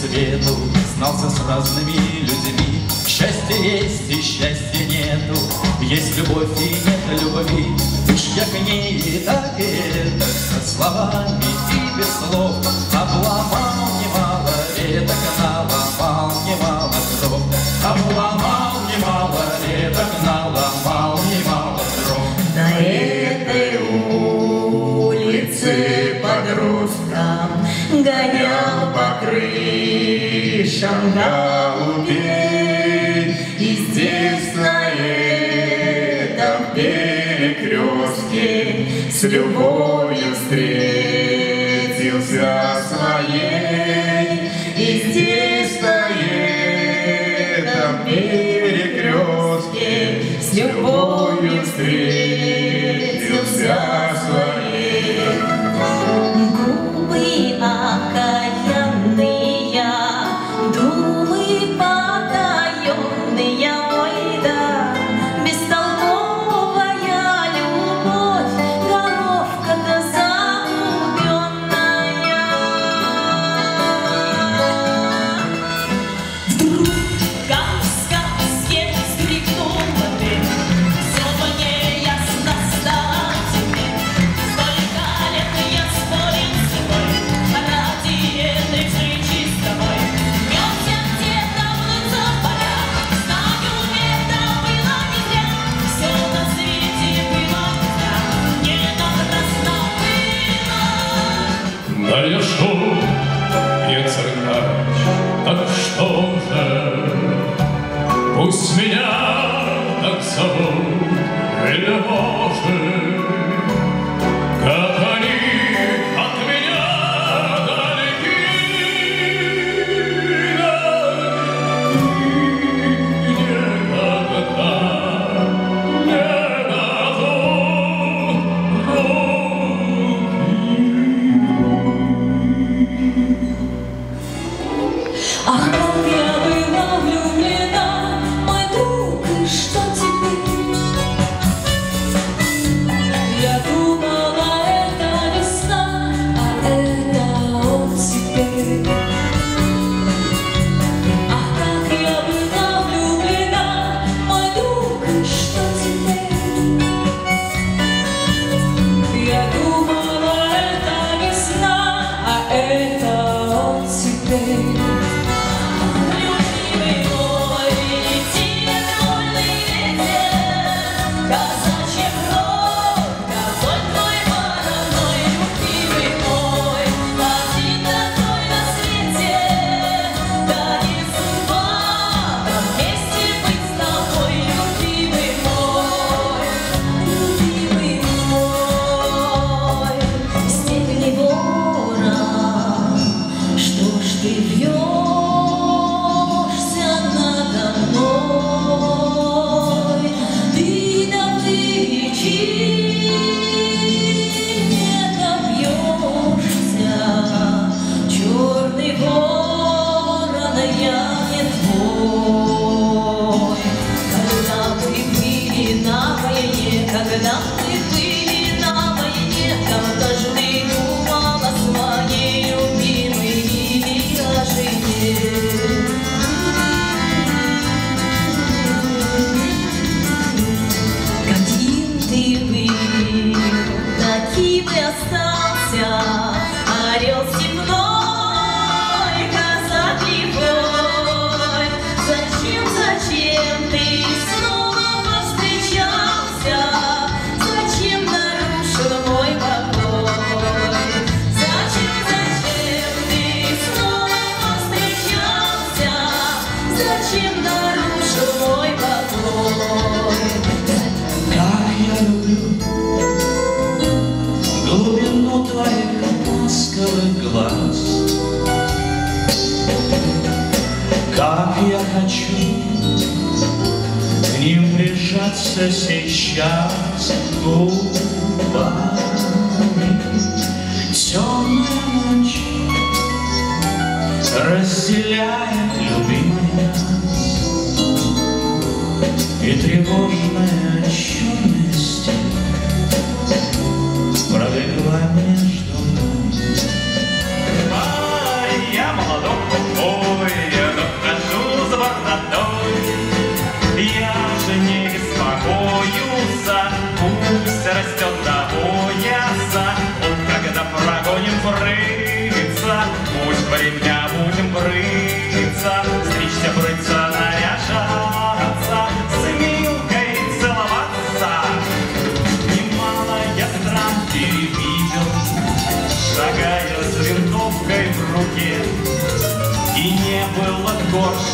свету, знался с разными людьми. Счастье есть и счастья нету, есть любовь и нет любви. Уж я к ней так и это, со словами и без слов обломал немало веток, наломал немало дров. Обломал немало веток, наломал немало дров. На этой улице подросткам гонял по крышам голубей. И здесь на этом перекрестке с любовью встретился своей. И здесь на этом перекрестке с любовью встретился своей. Губы окаянные, думы потаенные, ой да, бестолковая любовь, головка-то загубленная. Вдруг, как в сказке, вскрикнула ты, все мне ясно стало теперь. Сколько лет я спорил с тобой ради этой встречи с тобой. Мётся где-то в лузах поля, знаю, это было не зря. Все на свете было не напрасно было. Да я шел, я циркач, так что же, пусть меня так зовут вельможи, как они от меня далеки, никогда не дадут руки. Ах, как я была влюблена, мой друг, и что теперь? Я думала, это весна, а это он теперь. Ах, как я была влюблена, мой друг, и что теперь? Я думала, это весна, а это он теперь. Любимый мой, лети, вольный ветер, казачья кровь, конь твой вороной. Любимый мой, один такой на свете, да не судьба нам вместе быть с тобой. Любимый мой, степени вора, что ж ты вьешься надо мной? Ты да плечи не добьешься, черный ворон, я не твой. Когда мы были на войне, когда мы были на войне, там каждый думал о своей любимой или о жене. Каким ты был, таким и остался, орел степной, казак лихой. Зачем ты снова повстречался? Зачем нарушил мой покой? Зачем ты снова повстречался? Зачем нарушил мой покой? Как я люблю глубину твоих ласковых глаз, как я хочу к ним прижаться сейчас губами. Темная ночь разделяет любимый нас, и тревожная черная степь пролегла между нами. Я молодой.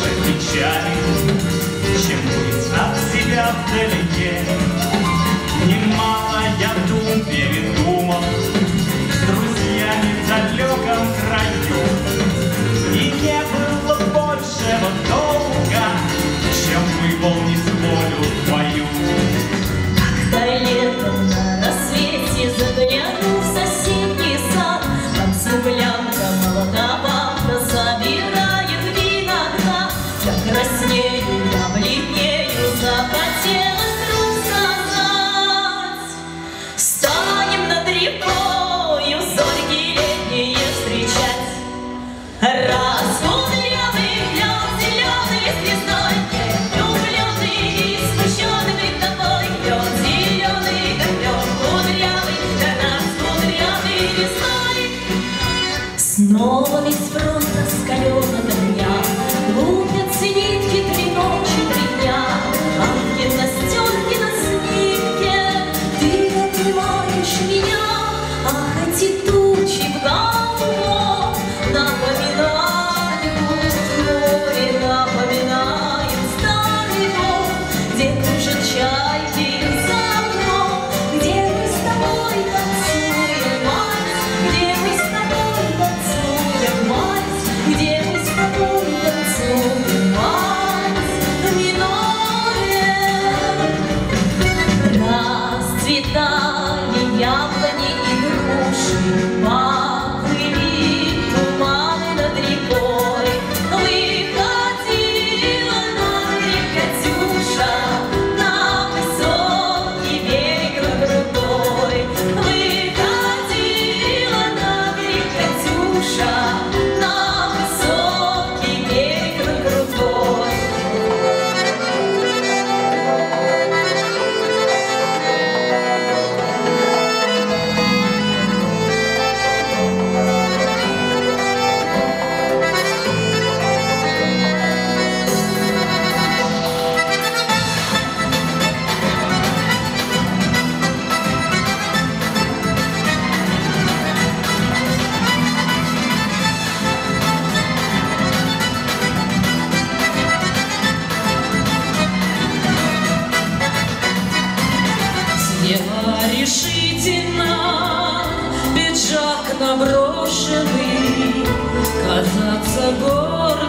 печали, чем быть от себя вдалеке. Немало я дум передумал с друзьями в далеком краю, и не было большего долга, чем выполнить волю твою. Когда летом на рассвете загляну в соседний сад, там цыплянка молодовато собирает виноград. Я краснею, я бледнею, захотелось вдруг сказать: станем над рекою зорьки летние встречать. Раз кудрявый лед зеленый звездой, влюбленный и смущенный перед тобой лед зеленый, как лед кудрявый, для нас кудрявый весной. Снова весь фронт раскален ото дня, лупятся нитки 3 ночи, 3 дня. Ангел на стенке, на снимке, ты обнимаешь меня, ах, эти тучи в голову напоминают море, напоминают старый дом, где кружат чайки за окном, где мы с тобой танцуем вальс, где мы с тобой танцуем вальс, где мы с тобой танцуем вальс в миноре. Расцветали яблони и груши, поплыли туманы над рекой. Выходила на берег Катюша, на высокий берег на крутой. Выходила на берег Катюша, на высокий берег на крутой. Я решительно, пиджак наброшенный, казаться гордым